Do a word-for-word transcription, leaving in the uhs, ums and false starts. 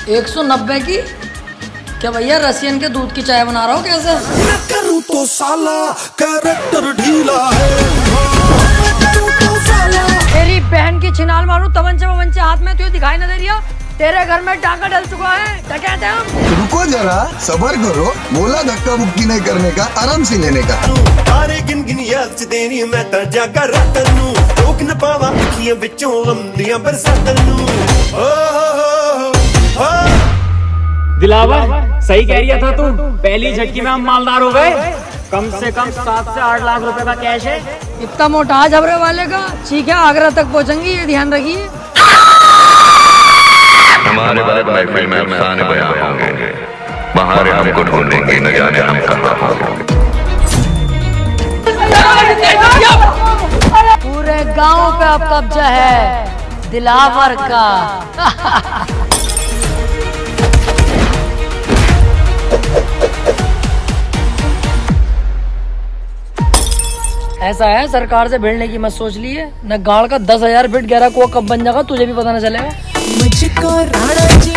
एक सौ नब्बे की? क्या भैया रसियन के दूध की चाय बना रहा हो कैसे? मैं करूं तो साला कैरेक्टर ढीला है। तेरी बहन की छिनाल मारूं तमंचे वमंचे हाथ में, तुझे दिखाई न दे रही? तेरे घर में टांका डल चुका है। क्या कहते हैं हम? रुको जरा, सबर करो। बोला धक्का मुक्की नहीं करने का, आराम से लेने का। तारे गिन गिन याद च देनी मैं ता जागा रातन नू, रोक न पावा अखियां विचों लंदियां बरसातन नू। ओ हो हो दिलावर सही कह रही था तू, पहली झटकी में हम मालदार हो गए। कम से कम सात से आठ लाख रुपए का कैश है। इतना मोटा झबरे वाले का ठीक है, आगरा तक पहुंचेंगी, ये ध्यान रखिए। हमारे बाद महफिल में अफसाने बयां होंगे, बहारें हमको ढूंढेंगे, न जाने हम कहाँ होंगे। पूरे गांव पे अब कब्जा है दिलावर का। ऐसा है, सरकार से भिड़ने की मत सोच लिए, न गाड़ का दस हजार फीट गहरा कुआं कब बन जाएगा तुझे भी पता न चलेगा। मुझको राणा जी